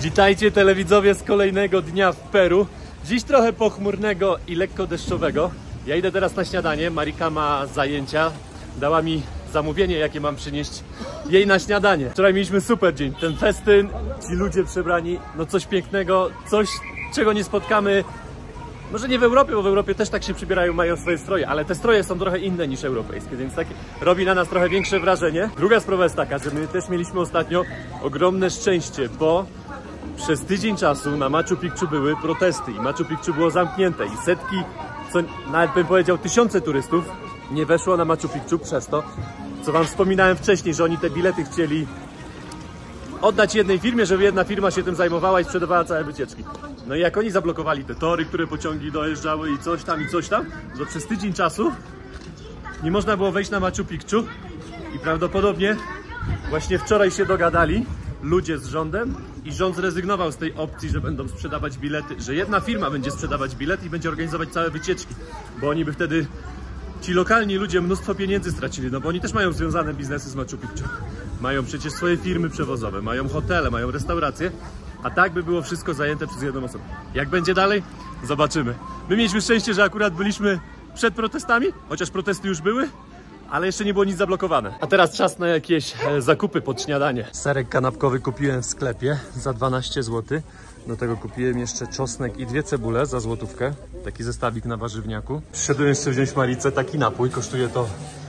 Witajcie telewidzowie z kolejnego dnia w Peru. Dziś trochę pochmurnego i lekko deszczowego. Ja idę teraz na śniadanie, Marika ma zajęcia. Dała mi zamówienie, jakie mam przynieść jej na śniadanie. Wczoraj mieliśmy super dzień, ten festyn, ci ludzie przebrani, no coś pięknego, coś czego nie spotkamy. Może nie w Europie, bo w Europie też tak się przybierają, mają swoje stroje, ale te stroje są trochę inne niż europejskie, więc tak robi na nas trochę większe wrażenie. Druga sprawa jest taka, że my też mieliśmy ostatnio ogromne szczęście, bo przez tydzień czasu na Machu Picchu były protesty i Machu Picchu było zamknięte i setki, co nawet bym powiedział tysiące turystów nie weszło na Machu Picchu przez to, co wam wspominałem wcześniej, że oni te bilety chcieli oddać jednej firmie, żeby jedna firma się tym zajmowała i sprzedawała całe wycieczki. No i jak oni zablokowali te tory, które pociągi dojeżdżały i coś tam, to przez tydzień czasu nie można było wejść na Machu Picchu i prawdopodobnie właśnie wczoraj się dogadali ludzie z rządem i rząd zrezygnował z tej opcji, że będą sprzedawać bilety, że jedna firma będzie sprzedawać bilet i będzie organizować całe wycieczki, bo oni by wtedy, ci lokalni ludzie, mnóstwo pieniędzy stracili, no bo oni też mają związane biznesy z Machu Picchu. Mają przecież swoje firmy przewozowe, mają hotele, mają restauracje, a tak by było wszystko zajęte przez jedną osobę. Jak będzie dalej? Zobaczymy. My mieliśmy szczęście, że akurat byliśmy przed protestami, chociaż protesty już były, ale jeszcze nie było nic zablokowane. A teraz czas na jakieś zakupy pod śniadanie. Serek kanapkowy kupiłem w sklepie za 12 zł. Do tego kupiłem jeszcze czosnek i 2 cebule za złotówkę. Taki zestawik na warzywniaku. Przyszedłem jeszcze wziąć Maricę taki napój. Kosztuje to...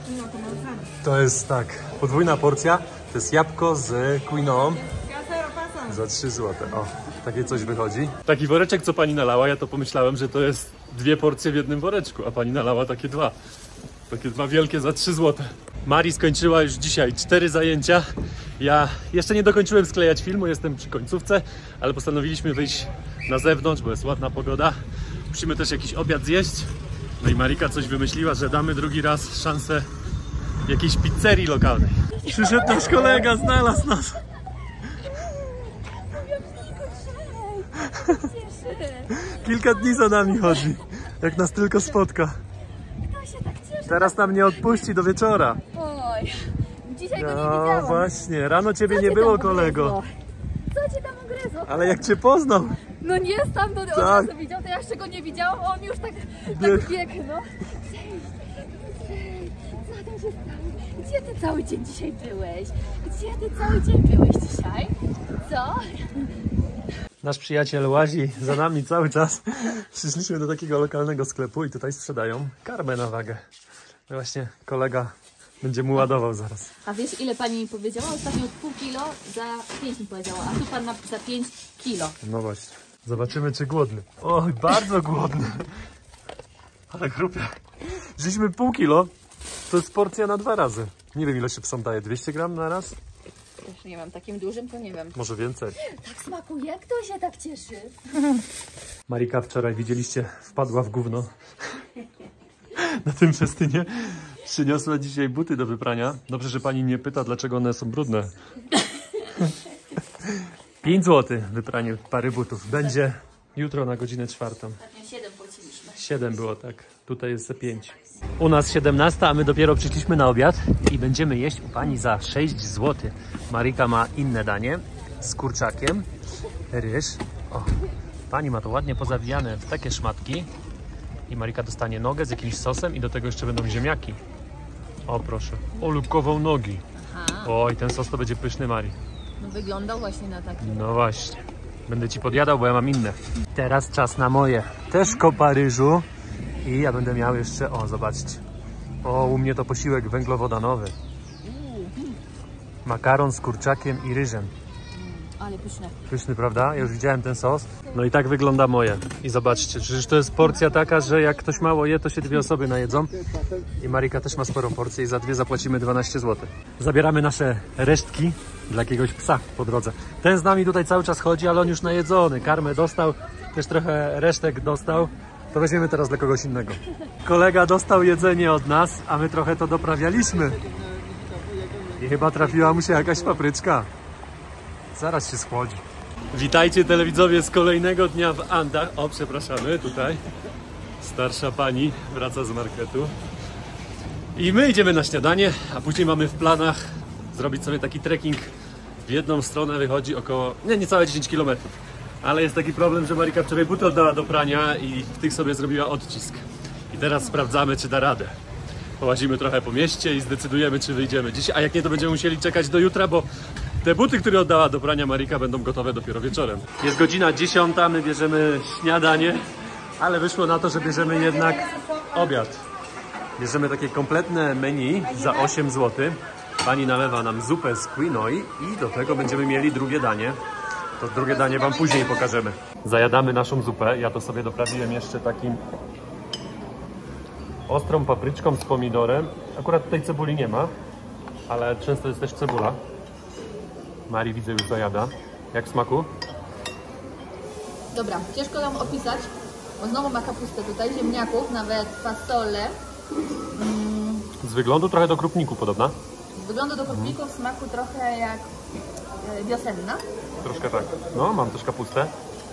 To jest tak, podwójna porcja. To jest jabłko z quinoą. Za 3 zł. O, takie coś wychodzi. Taki woreczek, co pani nalała, ja to pomyślałem, że to jest 2 porcje w jednym woreczku, a pani nalała takie 2. Takie 2 wielkie za 3 zł. Mari skończyła już dzisiaj 4 zajęcia. Ja jeszcze nie dokończyłem sklejać filmu, jestem przy końcówce, ale postanowiliśmy wyjść na zewnątrz, bo jest ładna pogoda. Musimy też jakiś obiad zjeść. No i Marika coś wymyśliła, że damy drugi raz szansę jakiejś pizzerii lokalnej. Przyszedł nasz kolega, znalazł nas. Kilka dni za nami chodzi, jak nas tylko spotka. Teraz nam nie odpuści do wieczora. Oj, dzisiaj go nie widziałam. No właśnie, rano ciebie nie było, kolego. Co cię tam ugryzło? Ale jak cię poznał. No nie, sam do od razu widział, to ja jeszcze go nie widziałam, a on już tak biegł, no. Co tam się stało? Gdzie ty cały dzień dzisiaj byłeś? Gdzie ty cały dzień byłeś dzisiaj? Co? Nasz przyjaciel łazi za nami cały czas. Przyszliśmy do takiego lokalnego sklepu i tutaj sprzedają karmę na wagę. No właśnie kolega będzie mu ładował zaraz. A wiesz, ile pani mi powiedziała? Ostatnio od pół kilo za 5 mi powiedziała, a tu pan ma za 5 kilo. No właśnie. Zobaczymy, czy głodny. Oj, bardzo głodny. Ale chrupie. Wzięliśmy pół kilo. To jest porcja na 2 razy. Nie wiem, ile się psom daje. 200 gram na raz? Już nie mam, takim dużym to nie wiem. Może więcej. Tak smakuje? Kto się tak cieszy? Marika wczoraj, widzieliście, wpadła w gówno. Na tym festynie. Przyniosła dzisiaj buty do wyprania. Dobrze, że pani nie pyta, dlaczego one są brudne. 5 zł wypranie pary butów. Będzie jutro na godzinę 4. Ostatnio 7 płaciliśmy. 7 było, tak. Tutaj jest za 5. U nas 17, a my dopiero przyszliśmy na obiad i będziemy jeść u pani za 6 zł. Marika ma inne danie z kurczakiem, ryż. O, pani ma to ładnie pozawijane w takie szmatki. I Marika dostanie nogę z jakimś sosem i do tego jeszcze będą ziemniaki. O proszę, olubkową nogi. Oj, ten sos to będzie pyszny, Mari. No wyglądał właśnie na taki. No właśnie. Będę ci podjadał, bo ja mam inne. Teraz czas na moje. Też kopa ryżu. I ja będę miał jeszcze, o zobaczcie. O, u mnie to posiłek węglowodanowy. Makaron z kurczakiem i ryżem. Ale pyszne. Pyszny, prawda? Ja już widziałem ten sos. No i tak wygląda moje. I zobaczcie, przecież to jest porcja taka, że jak ktoś mało je, to się 2 osoby najedzą. I Marika też ma sporą porcję i za 2 zapłacimy 12 zł. Zabieramy nasze resztki dla jakiegoś psa po drodze. Ten z nami tutaj cały czas chodzi, ale on już najedzony. Karmę dostał, też trochę resztek dostał. To weźmiemy teraz dla kogoś innego. Kolega dostał jedzenie od nas, a my trochę to doprawialiśmy. I chyba trafiła mu się jakaś papryczka. Zaraz się schłodzi. Witajcie telewidzowie z kolejnego dnia w Andach. O, przepraszamy, tutaj starsza pani wraca z marketu. I my idziemy na śniadanie, a później mamy w planach zrobić sobie taki trekking W jedną stronę wychodzi około, niecałe 10 km. Ale jest taki problem, że Marika wczoraj buty oddała do prania i w tych sobie zrobiła odcisk. I teraz sprawdzamy, czy da radę. Połazimy trochę po mieście i zdecydujemy, czy wyjdziemy dziś. A jak nie, to będziemy musieli czekać do jutra, bo te buty, które oddała do prania Marika, będą gotowe dopiero wieczorem. Jest godzina 10, my bierzemy śniadanie, ale wyszło na to, że bierzemy jednak obiad. Bierzemy takie kompletne menu za 8 zł. Pani nalewa nam zupę z quinoi i do tego będziemy mieli drugie danie. To drugie danie wam później pokażemy. Zajadamy naszą zupę. Ja to sobie doprawiłem jeszcze takim ostrą papryczką z pomidorem. Akurat tutaj cebuli nie ma, ale często jest też cebula. Mari widzę już zajada. Jak w smaku? Dobra, ciężko nam opisać, bo znowu ma kapustę tutaj, ziemniaków, nawet fasolę. Z wyglądu trochę do krupniku podobna. Z wyglądu do krupników, smaku trochę jak wiosenna. Troszkę tak. No, mam też kapustę.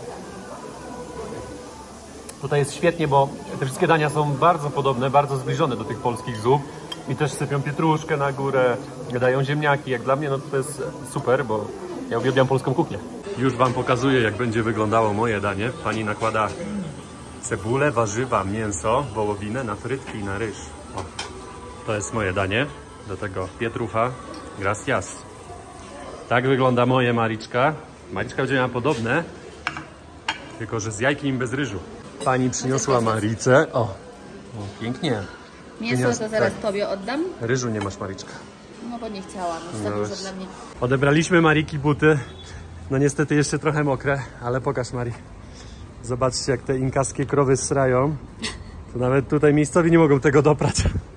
Tutaj jest świetnie, bo te wszystkie dania są bardzo podobne, bardzo zbliżone do tych polskich zup. I też sypią pietruszkę na górę, dają ziemniaki. Jak dla mnie, no to jest super, bo ja uwielbiam polską kuchnię. Już wam pokazuję, jak będzie wyglądało moje danie. Pani nakłada cebulę, warzywa, mięso, wołowinę na frytki i na ryż. O, to jest moje danie. Do tego pietrucha, gracias. Tak wygląda moje Mariczka. Mariczka będzie miała podobne, tylko że z jajkiem bez ryżu. Pani przyniosła Maricę. O, pięknie. Mięso to zaraz tobie oddam. Ryżu nie masz, Mariczka. No bo nie chciałam, już tak dużo dla mnie. Odebraliśmy Mariki buty. No niestety jeszcze trochę mokre, ale pokaż, Mari. Zobaczcie, jak te inkaskie krowy srają. To nawet tutaj miejscowi nie mogą tego doprać.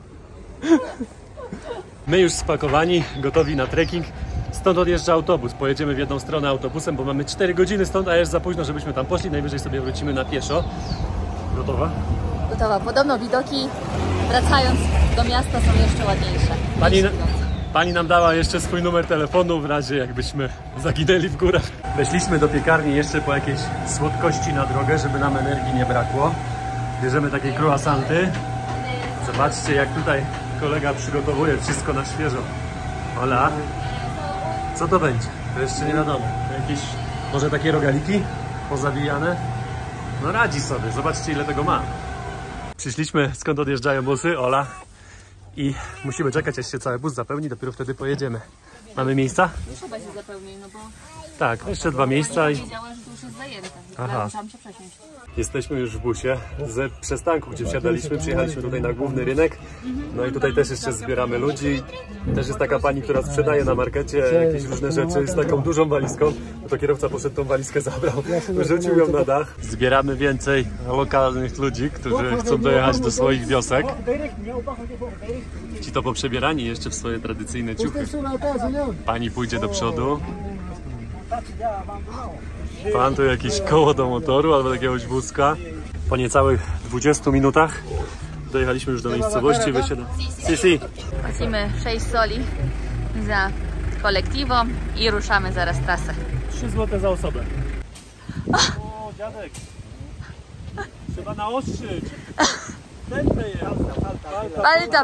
My już spakowani, gotowi na trekking. Stąd odjeżdża autobus. Pojedziemy w jedną stronę autobusem, bo mamy 4 godziny stąd, a jest za późno, żebyśmy tam poszli. Najwyżej sobie wrócimy na pieszo. Gotowa? Gotowa. Podobno widoki wracając do miasta są jeszcze ładniejsze. Pani nam dała jeszcze swój numer telefonu w razie jakbyśmy zaginęli w górach. Weszliśmy do piekarni jeszcze po jakieś słodkości na drogę, żeby nam energii nie brakło. Bierzemy takie croissanty. Zobaczcie, jak tutaj kolega przygotowuje wszystko na świeżo. Ola, co to będzie? To jeszcze nie wiadomo. Jakieś może takie rogaliki pozabijane? No radzi sobie, zobaczcie, ile tego ma. Przyszliśmy, skąd odjeżdżają busy, Ola. I musimy czekać, aż się cały bus zapełni, dopiero wtedy pojedziemy. Mamy miejsca? Już chyba się zapełni, no bo... Tak, jeszcze 2 miejsca i... Wiedziała, że to już jest zajęte. Aha. Musiałam się przesiąść. Jesteśmy już w busie z przystanku, gdzie wsiadaliśmy, przyjechaliśmy tutaj na główny rynek. No i tutaj też jeszcze zbieramy ludzi. Też jest taka pani, która sprzedaje na markecie jakieś różne rzeczy z taką dużą walizką. No to kierowca poszedł tą walizkę, zabrał, wyrzucił ją na dach. Zbieramy więcej lokalnych ludzi, którzy chcą dojechać do swoich wiosek. Ci to poprzebierani jeszcze w swoje tradycyjne ciuchy. Pani pójdzie do przodu. Pan tu jakieś koło do motoru albo jakiegoś wózka. Po niecałych 20 minutach dojechaliśmy już do miejscowości. Si. Płacimy 6 soli za kolektiwo i ruszamy zaraz trasę. 3 zł za osobę. O, dziadek. Trzeba naostrzyć. Tępe jest. Palta.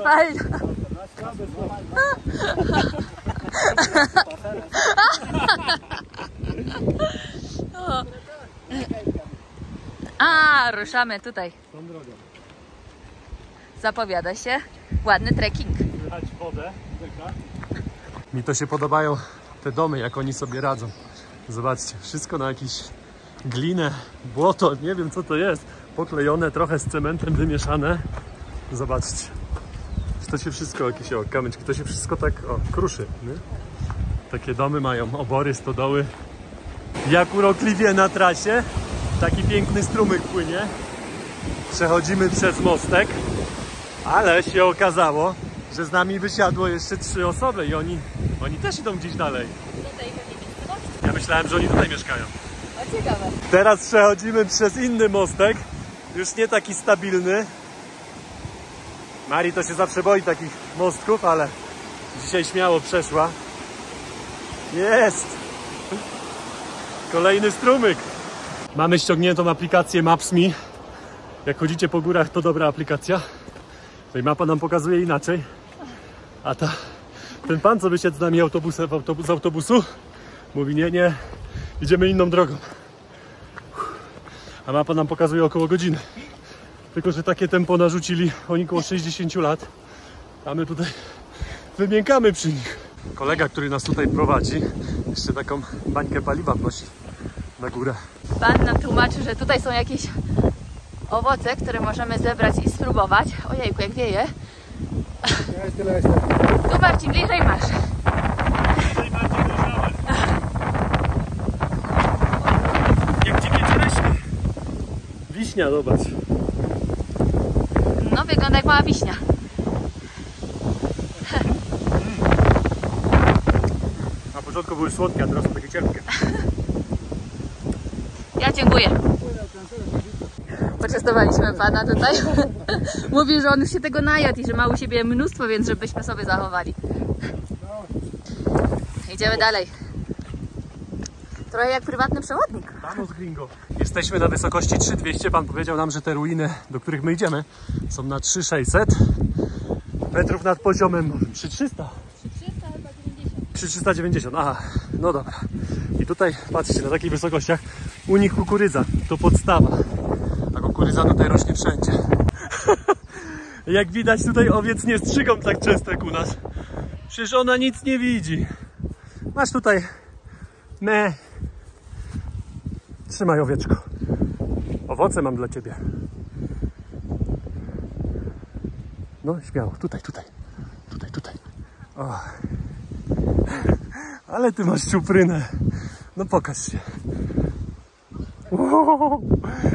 A, ruszamy tutaj. Tą drogą. Zapowiada się ładny trekking. Słychać wodę. Mi to się podobają te domy, jak oni sobie radzą. Zobaczcie, wszystko na jakieś glinę, błoto, nie wiem co to jest. Poklejone, trochę z cementem wymieszane. Zobaczcie. To się wszystko, jakieś kamyczki, to się wszystko tak kruszy. Nie? Takie domy mają, obory, stodoły. Jak urokliwie na trasie. Taki piękny strumyk płynie. Przechodzimy przez mostek. Ale się okazało, że z nami wysiadło jeszcze 3 osoby i oni też idą gdzieś dalej. Ja myślałem, że oni tutaj mieszkają. O, ciekawe. Teraz przechodzimy przez inny mostek. Już nie taki stabilny. Mari to się zawsze boi takich mostków, ale dzisiaj śmiało przeszła. Jest! Kolejny strumyk. Mamy ściągniętą aplikację Maps.me. Jak chodzicie po górach, to dobra aplikacja. Tutaj mapa nam pokazuje inaczej. A ten pan, co wysiadł z nami z autobusu, Mówi nie, idziemy inną drogą. A mapa nam pokazuje około godziny. Tylko że takie tempo narzucili oni około 60 lat. A my tutaj wymiękamy przy nich. Kolega, który nas tutaj prowadzi, jeszcze taką bańkę paliwa wnosi na górę. Pan nam tłumaczy, że tutaj są jakieś owoce, które możemy zebrać i spróbować. Ojejku, jak wieje. Tu Marcin, bliżej masz. Jak dzikie czereśnie. Wiśnia, zobacz. No, wygląda jak mała wiśnia. Na początku były słodkie, a teraz są takie cierpkie. Ja dziękuję. Poczęstowaliśmy pana tutaj. Mówi, że on już się tego najadł i że ma u siebie mnóstwo, więc żebyśmy sobie zachowali. Idziemy dalej. Trochę jak prywatny przewodnik. Vamos gringo. Jesteśmy na wysokości 3200. Pan powiedział nam, że te ruiny, do których my idziemy, są na 3600 metrów nad poziomem morzem. 3300? 3390. Aha, no dobra. I tutaj, patrzcie, na takich wysokościach u nich kukurydza to podstawa. A kukurydza tutaj rośnie wszędzie. Jak widać, tutaj owiec nie strzygą tak często jak u nas. Przecież ona nic nie widzi. Masz tutaj Trzymaj, owieczko. Owoce mam dla ciebie. No, śmiało. Tutaj. O. Ale ty masz czuprynę. No, pokaż się. Wow.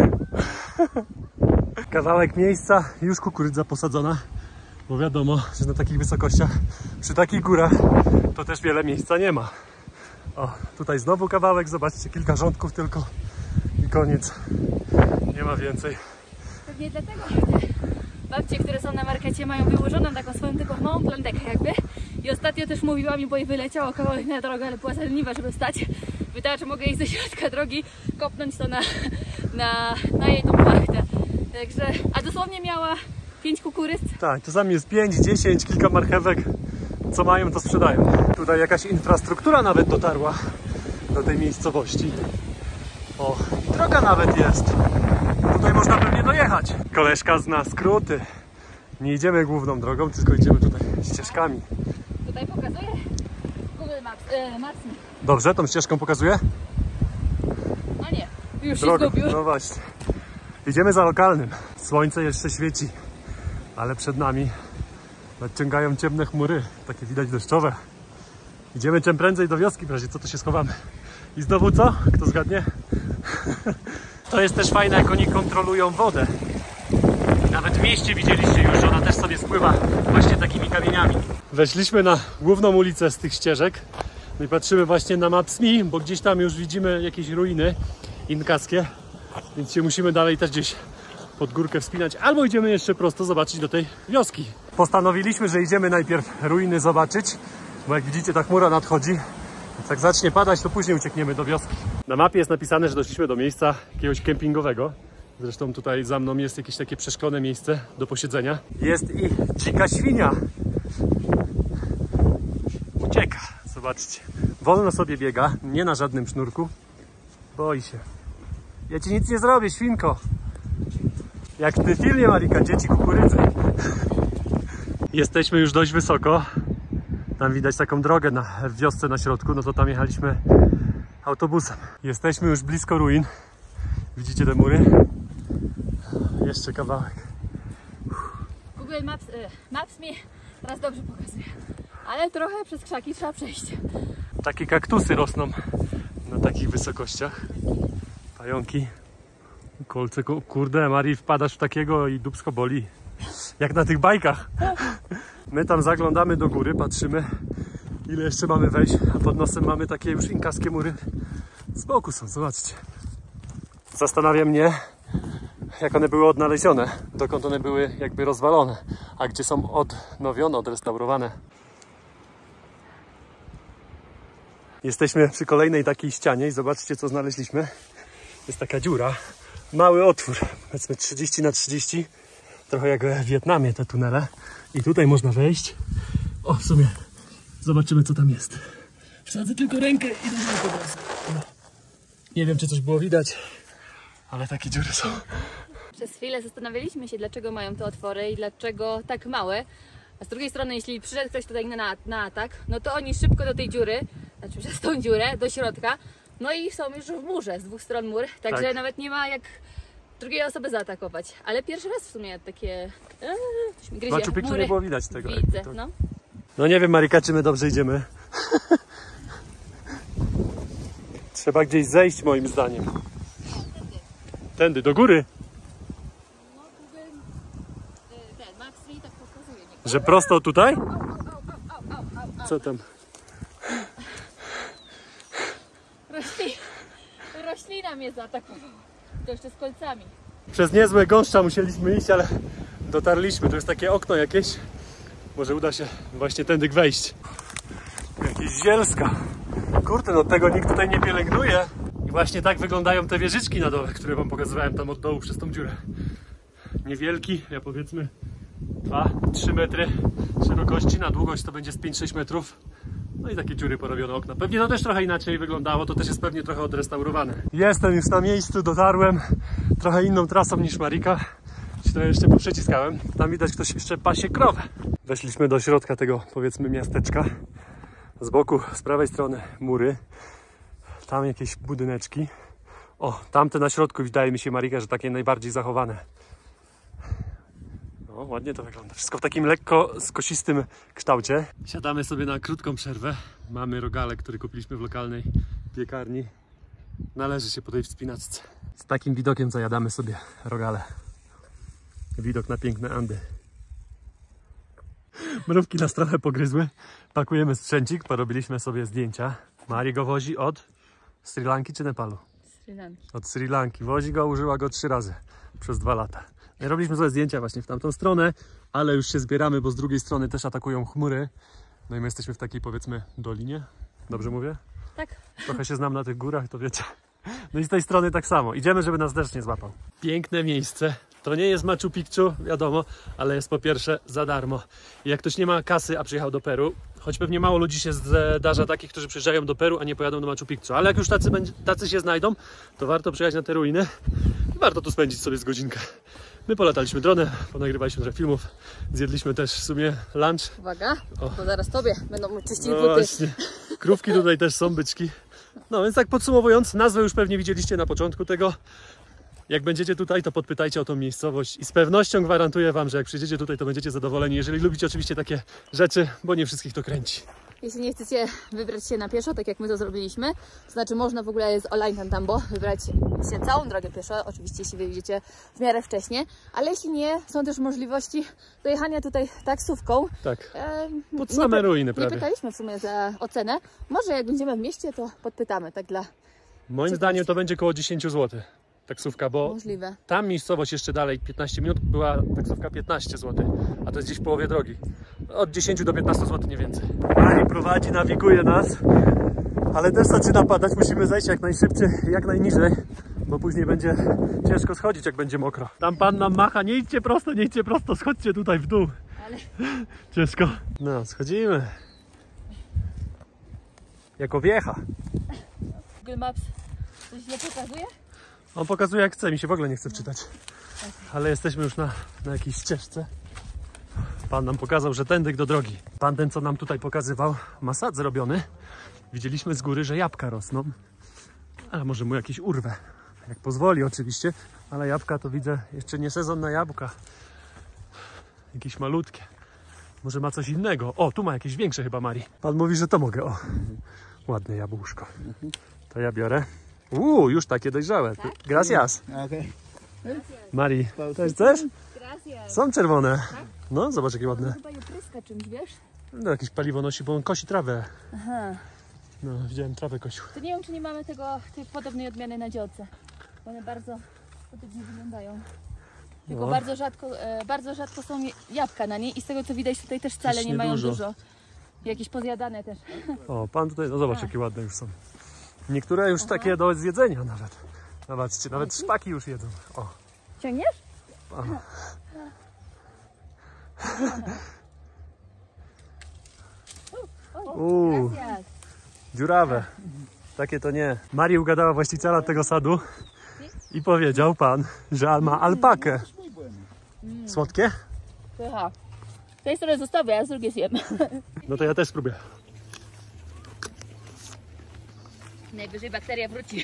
Kawałek miejsca, już kukurydza posadzona. Bo wiadomo, że na takich wysokościach, przy takich górach, to też wiele miejsca nie ma. O, tutaj znowu kawałek, zobaczcie, kilka rządków tylko i koniec. Nie ma więcej. Pewnie dlatego, że te babcie, które są na markecie, mają wyłożoną taką swoją tylko małą plantekę jakby. I ostatnio też mówiła mi, bo jej wyleciało kawałek na drogę, ale była za leniwa, żeby wstać. Pytała, czy mogę iść ze środka drogi, kopnąć to na jej tą płachtę. Także, a dosłownie miała 5 kukurydz. Tak, czasami jest 5, 10, kilka marchewek. Co mają, to sprzedają. Tutaj jakaś infrastruktura nawet dotarła do tej miejscowości. O, i droga nawet jest. Tutaj można pewnie dojechać. Koleżka zna skróty. Nie idziemy główną drogą, tylko idziemy tutaj ścieżkami. Tutaj pokazuje Google Maps. Dobrze, tą ścieżką pokazuje? No nie, już Drogą. się zgubił. No właśnie. Idziemy za lokalnym. Słońce jeszcze świeci, ale przed nami nadciągają ciemne chmury, takie widać deszczowe. Idziemy czym prędzej do wioski, w razie co to się schowamy. I znowu co? Kto zgadnie? To jest też fajne, jak oni kontrolują wodę. Nawet w mieście widzieliście już, że ona też sobie spływa właśnie takimi kamieniami. Weszliśmy na główną ulicę z tych ścieżek. No i patrzymy właśnie na Maps.me, bo gdzieś tam już widzimy jakieś ruiny inkaskie. Więc się musimy dalej też gdzieś pod górkę wspinać, albo idziemy jeszcze prosto zobaczyć do tej wioski. Postanowiliśmy, że idziemy najpierw ruiny zobaczyć, bo jak widzicie, ta chmura nadchodzi, więc jak zacznie padać, to później uciekniemy do wioski. Na mapie jest napisane, że doszliśmy do miejsca jakiegoś kempingowego. Zresztą tutaj za mną jest jakieś takie przeszklone miejsce do posiedzenia. Jest i dzika świnia. Ucieka, zobaczcie. Wolno sobie biega, nie na żadnym sznurku. Boi się. Ja ci nic nie zrobię, świnko. Jak w tym filmie, Marika, dzieci kukurydzy. Jesteśmy już dość wysoko. Tam widać taką drogę w wiosce na środku, no to tam jechaliśmy autobusem. Jesteśmy już blisko ruin. Widzicie te mury? Jeszcze kawałek. Google Maps mi teraz dobrze pokazuje. Ale trochę przez krzaki trzeba przejść. Takie kaktusy rosną na takich wysokościach. Pająki. Kolce, kurde, Marii, wpadasz w takiego i dupsko boli. Jak na tych bajkach. My tam zaglądamy do góry, patrzymy, ile jeszcze mamy wejść, a pod nosem mamy takie już inkaskie mury. Z boku są, zobaczcie. Zastanawia mnie, jak one były odnalezione, dokąd one były jakby rozwalone, a gdzie są odnowione, odrestaurowane. Jesteśmy przy kolejnej takiej ścianie i zobaczcie, co znaleźliśmy. Jest taka dziura, mały otwór, powiedzmy 30 na 30, trochę jak w Wietnamie te tunele. I tutaj można wejść. O, w sumie zobaczymy, co tam jest. Wsadzę tylko rękę i do góry po prostu. No. Nie wiem, czy coś było widać, ale takie dziury są. Przez chwilę zastanawialiśmy się, dlaczego mają te otwory i dlaczego tak małe. A z drugiej strony, jeśli przyszedł ktoś tutaj na atak, no to oni szybko do tej dziury, znaczy przez tą dziurę, do środka, no i są już w murze, z dwóch stron mur, także Tak. nawet nie ma jak drugiej osoby zaatakować. Ale pierwszy raz w sumie takie... coś mi gryzie. Machu Picchu Mury. nie było widać tego. Widzę, no. No nie wiem, Marika, czy my dobrze idziemy. Trzeba gdzieś zejść, moim zdaniem. Tędy, do góry. No, ten Max mi tak pokazuje. Że prosto tutaj? Co tam? Roślina mnie zaatakowała. To jeszcze z kolcami. Przez niezłe gąszcza musieliśmy iść, ale dotarliśmy. Tu jest takie okno jakieś. Może uda się właśnie tędy wejść. Jakieś zielska. Kurde, no tego nikt tutaj nie pielęgnuje. I właśnie tak wyglądają te wieżyczki na dole, które wam pokazywałem tam od dołu przez tą dziurę. Niewielki, ja powiedzmy 2-3 metry szerokości, na długość to będzie z 5-6 metrów. No i takie dziury porobione okna. Pewnie to też trochę inaczej wyglądało, to też jest pewnie trochę odrestaurowane. Jestem już na miejscu, dotarłem trochę inną trasą niż Marika. Się trochę jeszcze poprzeciskałem. Tam widać, ktoś jeszcze pasie krowę. Weszliśmy do środka tego, powiedzmy, miasteczka. Z boku, z prawej strony mury. Tam jakieś budyneczki. O, tamte na środku, wydaje mi się, Marika, że takie najbardziej zachowane. No, ładnie to wygląda. Wszystko w takim lekko skosistym kształcie. Siadamy sobie na krótką przerwę. Mamy rogale, który kupiliśmy w lokalnej piekarni. Należy się po tej wspinaczce. Z takim widokiem zajadamy sobie rogale. Widok na piękne Andy. Mrówki nas trochę pogryzły. Pakujemy sprzęcik, porobiliśmy sobie zdjęcia. Mari go wozi od Sri Lanki czy Nepalu? Sri Lanki. Od Sri Lanki. Wozi go, użyła go 3 razy przez 2 lata. No i robiliśmy sobie zdjęcia właśnie w tamtą stronę, ale już się zbieramy, bo z drugiej strony też atakują chmury. No i my jesteśmy w takiej, powiedzmy, dolinie. Dobrze mówię? Tak. Trochę się znam na tych górach, to wiecie. No i z tej strony tak samo. Idziemy, żeby nas deszcz nie złapał. Piękne miejsce. To nie jest Machu Picchu, wiadomo, ale jest po pierwsze za darmo. I jak ktoś nie ma kasy, a przyjechał do Peru, choć pewnie mało ludzi się zdarza takich, którzy przyjeżdżają do Peru, a nie pojadą do Machu Picchu. Ale jak już tacy się znajdą, to warto przyjechać na te ruiny i warto tu spędzić sobie z godzinkę. My polataliśmy dronem, ponagrywaliśmy trochę filmów, zjedliśmy też w sumie lunch. Uwaga, bo zaraz tobie będą czyścić No buty. właśnie, krówki tutaj też są, byczki. No więc tak podsumowując, nazwę już pewnie widzieliście na początku tego. Jak będziecie tutaj, to podpytajcie o tą miejscowość i z pewnością gwarantuję wam, że jak przyjdziecie tutaj, to będziecie zadowoleni, jeżeli lubicie oczywiście takie rzeczy, bo nie wszystkich to kręci. Jeśli nie chcecie wybrać się na pieszo, tak jak my to zrobiliśmy, to znaczy można w ogóle z Ollantaytambo wybrać się całą drogę pieszo, oczywiście jeśli wyjdziecie w miarę wcześnie, ale jeśli nie, są też możliwości dojechania tutaj taksówką. Tak, pod same ruiny Nie prawie. pytaliśmy w sumie za ocenę, może jak będziemy w mieście, to podpytamy, tak dla... Moim zdaniem to będzie około 10 zł taksówka, bo Możliwe. tam miejscowość jeszcze dalej 15 minut była taksówka 15 zł, a to jest gdzieś w połowie drogi. Od 10 do 15 zł, nie więcej. Mari prowadzi, nawiguje nas, ale też zaczyna padać, musimy zejść jak najszybciej, jak najniżej, bo później będzie ciężko schodzić, jak będzie mokro. Tam pan nam macha, nie idźcie prosto, schodźcie tutaj w dół. Ale... Ciężko. No, schodzimy. Jako wiecha. Google Maps coś źle pokazuje? On pokazuje jak chce, mi się w ogóle nie chce wczytać. Ale jesteśmy już na jakiejś ścieżce. Pan nam pokazał, że tędy do drogi. Pan ten, co nam tutaj pokazywał, ma sad zrobiony. Widzieliśmy z góry, że jabłka rosną. Ale może mu jakieś urwę. Jak pozwoli oczywiście. Ale jabłka to widzę, jeszcze nie sezon na jabłka. Jakieś malutkie. Może ma coś innego. O, tu ma jakieś większe chyba, Mari. Pan mówi, że to mogę. O, ładne jabłuszko. To ja biorę. Już takie dojrzałe. Gracias. Okay. Mari, też chcesz? Gracias. Są czerwone. No, zobacz jakie ładne. Chyba je pryska czymś, wiesz? No, jakieś paliwo nosi, bo on kosi trawę. Aha. No, widziałem trawę kosił. To nie wiem, czy nie mamy tej podobnej odmiany na działce. One bardzo podobnie wyglądają. Tylko No. bardzo rzadko są jabłka na niej i z tego co widać tutaj też wcale Też nie nie mają dużo. dużo. Jakieś pozjadane też. O, pan tutaj, no zobacz jakie ładne już są. Niektóre już takie do zjedzenia nawet. Zobaczcie, nawet szpaki już jedzą. O. Ciągniesz? Uuu, Gracias. Dziurawe. Takie to nie. Marii ugadała właściciela tego sadu i powiedział pan, że ma alpakę. Słodkie? Pycha. Z tej strony zostawię, a z drugiej zjem. No to ja też spróbuję. Najwyżej bakteria wróci.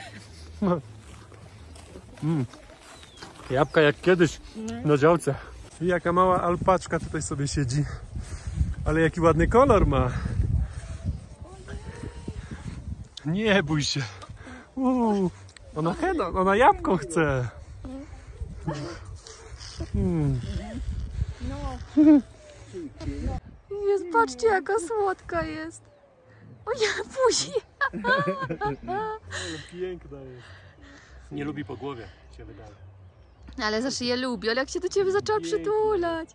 Jabłka jak kiedyś na działce. I jaka mała alpaczka tutaj sobie siedzi. Ale jaki ładny kolor ma. Nie bój się. Ona jabłko chce. Jest, patrzcie jaka słodka jest. O ja buzi. Piękna jest. Nie lubi po głowie, się wydaje. Ale zawsze je lubi, ale jak się do ciebie zaczęła przytulać.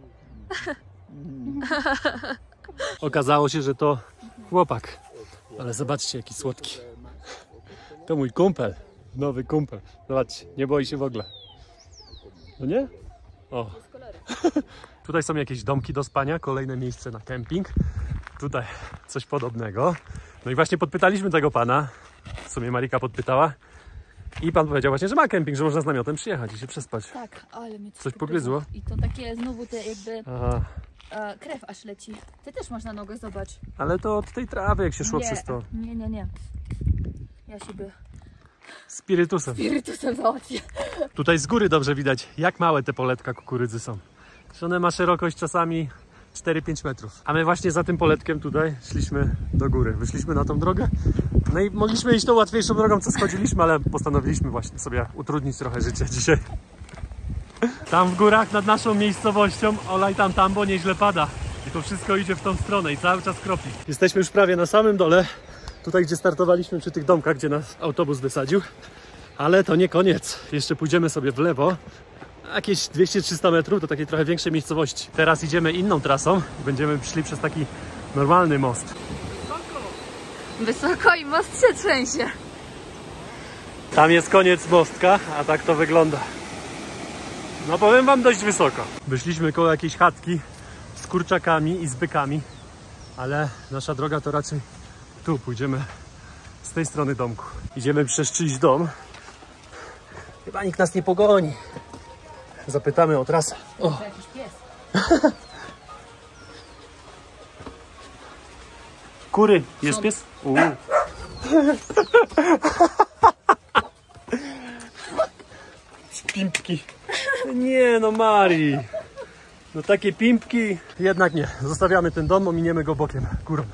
Okazało się, że to chłopak. Ale zobaczcie jaki słodki. To mój kumpel. Nowy kumpel. Zobaczcie, nie boi się w ogóle. No nie? O. Tutaj są jakieś domki do spania, kolejne miejsce na kemping. Tutaj coś podobnego. No i właśnie podpytaliśmy tego pana. W sumie Marika podpytała. I pan powiedział właśnie, że ma kemping, że można z namiotem przyjechać i się przespać. Tak, ale mnie Coś pogryzło? I to takie znowu te jakby Aha. krew aż leci. Ty też masz na nogę, zobacz. Ale to od tej trawy, jak się szło przez to. Nie. Ja siebie Spirytusem. spirytusem załatwię. Tutaj z góry dobrze widać, jak małe te poletka kukurydzy są. Że one ma szerokość czasami 4-5 metrów. A my właśnie za tym poletkiem tutaj szliśmy do góry. Wyszliśmy na tą drogę. No i mogliśmy iść tą łatwiejszą drogą, co schodziliśmy, ale postanowiliśmy właśnie sobie utrudnić trochę życie dzisiaj. Tam w górach nad naszą miejscowością, olaj tam, bo nieźle pada. I to wszystko idzie w tą stronę i cały czas kropi. Jesteśmy już prawie na samym dole. Tutaj, gdzie startowaliśmy przy tych domkach, gdzie nas autobus wysadził. Ale to nie koniec. Jeszcze pójdziemy sobie w lewo. Jakieś 200-300 metrów do takiej trochę większej miejscowości. Teraz idziemy inną trasą. Będziemy szli przez taki normalny most. Wysoko i most się trzęsie. Tam jest koniec mostka, a tak to wygląda. No powiem wam, dość wysoko. Wyszliśmy koło jakiejś chatki z kurczakami i z bykami. Ale nasza droga to raczej tu. Pójdziemy z tej strony domku. Idziemy przez czyjś dom. Chyba nikt nas nie pogoni. Zapytamy o trasę. O. To jakiś pies. Kury. Jest pies? Pimpki. Nie no, Marii. No takie pimpki. Jednak nie. Zostawiamy ten dom, ominiemy go bokiem. Górą.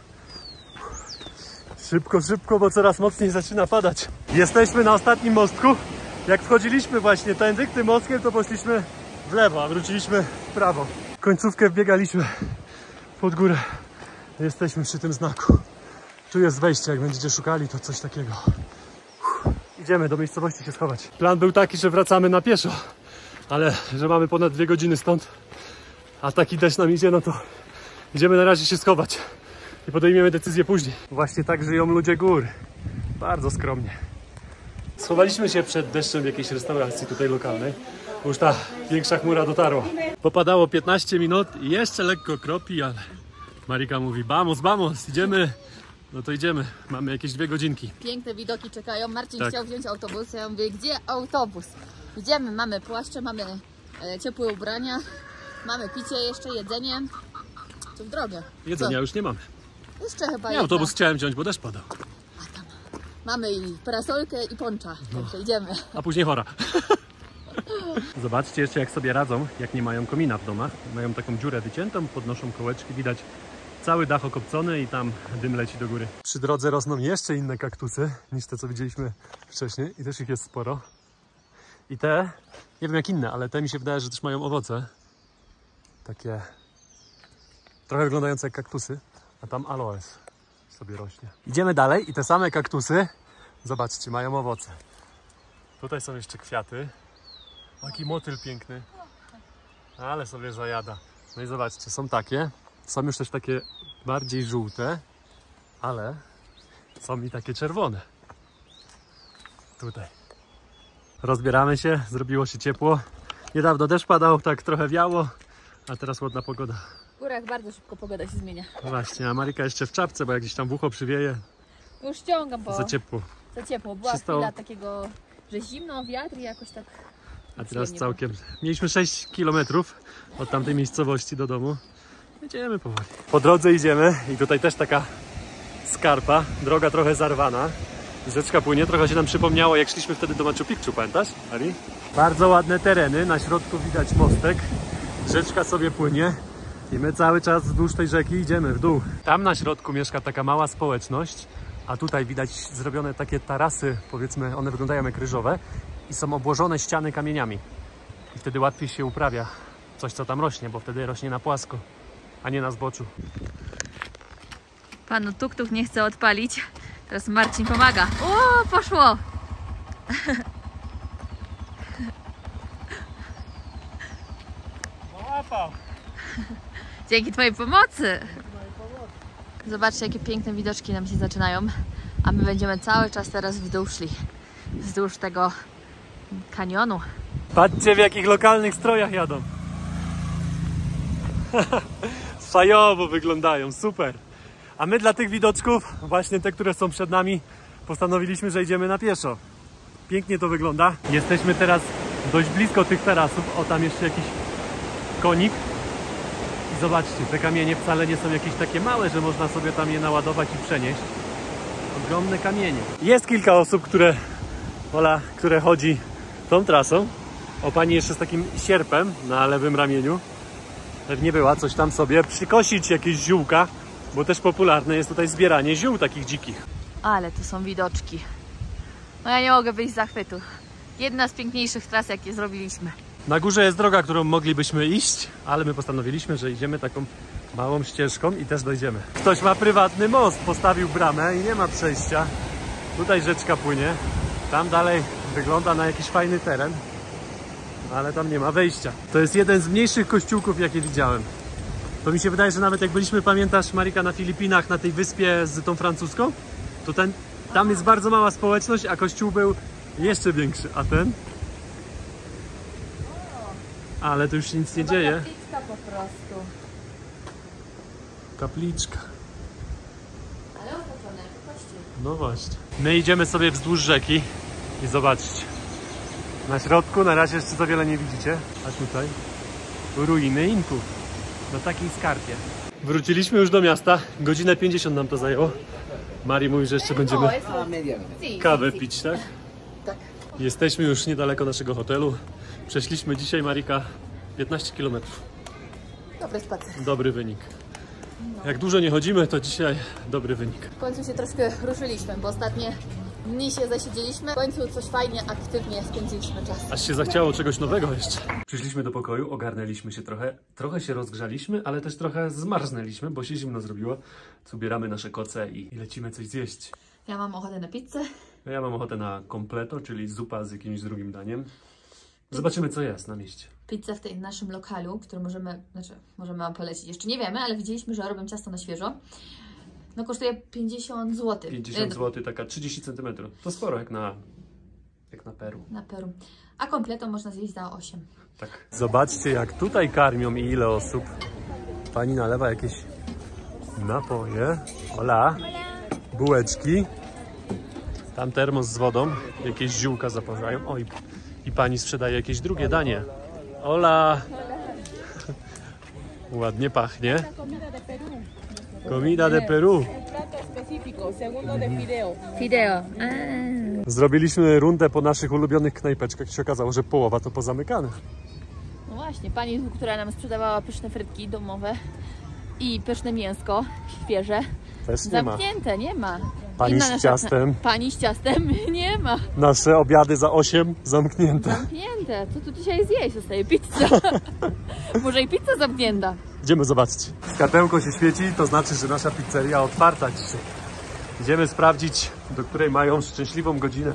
Szybko, bo coraz mocniej zaczyna padać. Jesteśmy na ostatnim mostku. Jak wchodziliśmy właśnie tędy, tym mostkiem, to poszliśmy w lewo, a wróciliśmy w prawo. Końcówkę wbiegaliśmy pod górę. Jesteśmy przy tym znaku. Tu jest wejście, jak będziecie szukali, to coś takiego. Idziemy do miejscowości się schować. Plan był taki, że wracamy na pieszo, ale że mamy ponad 2 godziny stąd, a taki deszcz nam idzie, no to idziemy na razie się schować i podejmiemy decyzję później. Właśnie tak żyją ludzie gór. Bardzo skromnie. Schowaliśmy się przed deszczem w jakiejś restauracji tutaj lokalnej, bo już ta większa chmura dotarła. Popadało 15 minut i jeszcze lekko kropi, ale Marika mówi: vamos, idziemy. No to idziemy, mamy jakieś 2 godzinki. Piękne widoki czekają. Marcin Tak. chciał wziąć autobus. Ja mówię, gdzie autobus? Idziemy, mamy płaszcze, mamy ciepłe ubrania, mamy picie jeszcze, jedzenie. To w drogę. Jedzenia już nie mamy. Jeszcze chyba Nie, autobus chciałem wziąć, bo deszcz padał. Mamy i parasolkę i poncza, także idziemy. A później chora. Zobaczcie jeszcze, jak sobie radzą, jak nie mają komina w domach. Mają taką dziurę wyciętą, podnoszą kołeczki, widać cały dach okopcony i tam dym leci do góry. Przy drodze rosną jeszcze inne kaktusy niż te, co widzieliśmy wcześniej i też ich jest sporo. I te, nie wiem jak inne, ale te mi się wydaje, że też mają owoce. Takie trochę wyglądające jak kaktusy, a tam aloes sobie rośnie. Idziemy dalej i te same kaktusy, zobaczcie, mają owoce. Tutaj są jeszcze kwiaty. Taki motyl piękny. Ale sobie zajada. No i zobaczcie, są takie. Są już też takie bardziej żółte, ale są i takie czerwone. Tutaj. Rozbieramy się, zrobiło się ciepło. Niedawno deszcz padał, tak trochę wiało, a teraz ładna pogoda. W górach bardzo szybko pogoda się zmienia. No właśnie, a Marika jeszcze w czapce, bo jak gdzieś tam w ucho przywieje, Już ściągam, bo Za ciepło. za ciepło. Była Przestało. chwila takiego, że zimno, wiatr i jakoś tak... A teraz przyjemnie całkiem. Mieliśmy 6 km od tamtej miejscowości do domu. Idziemy powoli. Po drodze idziemy i tutaj też taka skarpa, droga trochę zarwana. Rzeczka płynie, trochę się nam przypomniało, jak szliśmy wtedy do Machu Picchu, pamiętasz, Ari? Bardzo ładne tereny, na środku widać mostek, rzeczka sobie płynie i my cały czas wzdłuż tej rzeki idziemy w dół. Tam na środku mieszka taka mała społeczność, a tutaj widać zrobione takie tarasy, powiedzmy, one wyglądają jak ryżowe i są obłożone ściany kamieniami. I wtedy łatwiej się uprawia coś, co tam rośnie, bo wtedy rośnie na płasko, a nie na zboczu. Panu tuk-tuk nie chce odpalić. Teraz Marcin pomaga. O, poszło! Łapał! Dzięki twojej pomocy! Zobaczcie, jakie piękne widoczki nam się zaczynają. A my będziemy cały czas teraz w dół szli. Wzdłuż tego kanionu. Patrzcie, w jakich lokalnych strojach jadą. Fajowo wyglądają, super. A my dla tych widoczków, właśnie te, które są przed nami, postanowiliśmy, że idziemy na pieszo. Pięknie to wygląda. Jesteśmy teraz dość blisko tych tarasów. O, tam jeszcze jakiś konik. I zobaczcie, te kamienie wcale nie są jakieś takie małe, że można sobie tam je naładować i przenieść. Ogromne kamienie. Jest kilka osób, które chodzi tą trasą. O, pani jeszcze z takim sierpem na lewym ramieniu. Pewnie była coś tam sobie przykosić, jakieś ziółka, bo też popularne jest tutaj zbieranie ziół takich dzikich. Ale tu są widoczki. No ja nie mogę wyjść z zachwytu. Jedna z piękniejszych tras, jakie zrobiliśmy. Na górze jest droga, którą moglibyśmy iść, ale my postanowiliśmy, że idziemy taką małą ścieżką i też dojdziemy. Ktoś ma prywatny most, postawił bramę i nie ma przejścia. Tutaj rzeczka płynie. Tam dalej wygląda na jakiś fajny teren, ale tam nie ma wejścia. To jest jeden z mniejszych kościółków, jakie widziałem. To mi się wydaje, że nawet jak byliśmy, pamiętasz, Marika, na Filipinach, na tej wyspie z tą francuską, to tam jest bardzo mała społeczność, a kościół był jeszcze większy. A ten? Ale tu już się nic nie dzieje. Kapliczka po prostu. Kapliczka. Ale otoczone jak kościół. No właśnie. My idziemy sobie wzdłuż rzeki i zobaczcie. Na środku na razie jeszcze za wiele nie widzicie, a tutaj ruiny Inków. Na takiej skarpie. Wróciliśmy już do miasta. Godzinę 50 nam to zajęło. Mari mówi, że jeszcze będziemy kawę pić, tak? Tak. Jesteśmy już niedaleko naszego hotelu. Przeszliśmy dzisiaj, Marika, 15 km. Dobry spacer. Dobry wynik. Jak dużo nie chodzimy, to dzisiaj dobry wynik. W końcu się troszkę ruszyliśmy, bo ostatnie dni się zasiedzieliśmy. W końcu coś fajnie, aktywnie spędziliśmy czas. Aż się zachciało czegoś nowego jeszcze. Przyszliśmy do pokoju, ogarnęliśmy się trochę się rozgrzaliśmy, ale też trochę zmarznęliśmy, bo się zimno zrobiło. Ubieramy nasze koce i lecimy coś zjeść. Ja mam ochotę na pizzę. Ja mam ochotę na completo, czyli zupa z jakimś drugim daniem. Zobaczymy, co jest na mieście. Pizzę w tym naszym lokalu, który możemy wam polecić. Jeszcze nie wiemy, ale widzieliśmy, że robią ciasto na świeżo. No kosztuje 50 zł. 50 zł, taka 30 cm. To sporo jak na Peru. Na Peru. A kompleto można zjeść za 8. Tak. Zobaczcie, jak tutaj karmią i ile osób. Pani nalewa jakieś napoje. Hola. Bułeczki. Tam termos z wodą. Jakieś ziółka zaparzają. Oj, i pani sprzedaje jakieś drugie danie. Hola. Ładnie pachnie. Comida de Peru. Fideo. Zrobiliśmy rundę po naszych ulubionych knajpeczkach i się okazało, że połowa to pozamykane. No właśnie, pani, która nam sprzedawała pyszne frytki domowe i pyszne mięsko świeże. Też nie ma. Zamknięte, nie ma. Pani Inna z nasza- ciastem. Pani z ciastem nie ma. Nasze obiady za 8 zamknięte. Zamknięte. Co tu dzisiaj zjeść? Zostaje pizza. Może i pizza zamknięta. Idziemy zobaczyć. Światełko się świeci, to znaczy, że nasza pizzeria otwarta dzisiaj. Idziemy sprawdzić, do której mają szczęśliwą godzinę.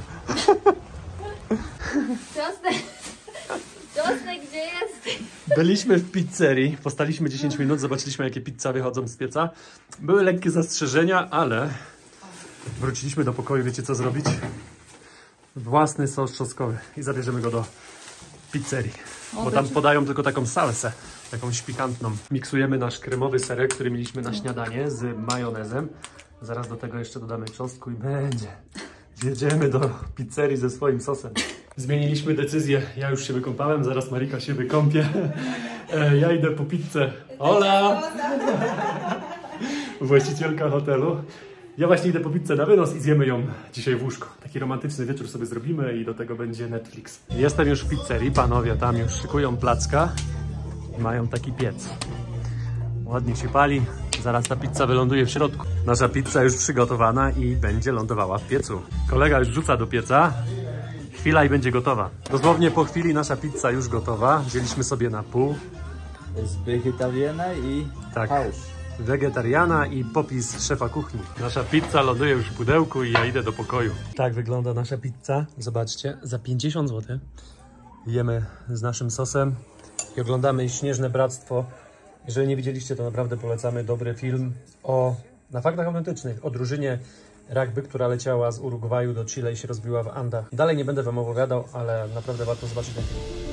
Ciosnek, gdzie jest? Byliśmy w pizzerii, postaliśmy 10 minut, zobaczyliśmy, jakie pizza wychodzą z pieca. Były lekkie zastrzeżenia, ale wróciliśmy do pokoju, wiecie co zrobić? Własny sos czosnkowy i zabierzemy go do pizzerii. Bo tam podają tylko taką salsę, jakąś pikantną. Miksujemy nasz kremowy serek, który mieliśmy na śniadanie z majonezem. Zaraz do tego jeszcze dodamy czosnku i będzie. Jedziemy do pizzerii ze swoim sosem. Zmieniliśmy decyzję. Ja już się wykąpałem, zaraz Marika się wykąpie. Ja idę po pizzę. Ola! Właścicielka hotelu. Ja właśnie idę po pizzę na wynos i zjemy ją dzisiaj w łóżku. Taki romantyczny wieczór sobie zrobimy i do tego będzie Netflix. Jestem już w pizzerii, panowie tam już szykują placka. Mają taki piec. Ładnie się pali. Zaraz ta pizza wyląduje w środku. Nasza pizza już przygotowana i będzie lądowała w piecu. Kolega już wrzuca do pieca. Chwila i będzie gotowa. Dosłownie po chwili nasza pizza już gotowa. Wzięliśmy sobie na pół. Jest wegetariana i Tak. house. Wegetariana i popis szefa kuchni. Nasza pizza ląduje już w pudełku i ja idę do pokoju. Tak wygląda nasza pizza. Zobaczcie, za 50 zł. Jemy z naszym sosem i oglądamy Śnieżne Bractwo. Jeżeli nie widzieliście, to naprawdę polecamy. Dobry film na faktach autentycznych o drużynie rugby, która leciała z Urugwaju do Chile i się rozbiła w Andach. Dalej nie będę wam opowiadał, ale naprawdę warto zobaczyć ten film.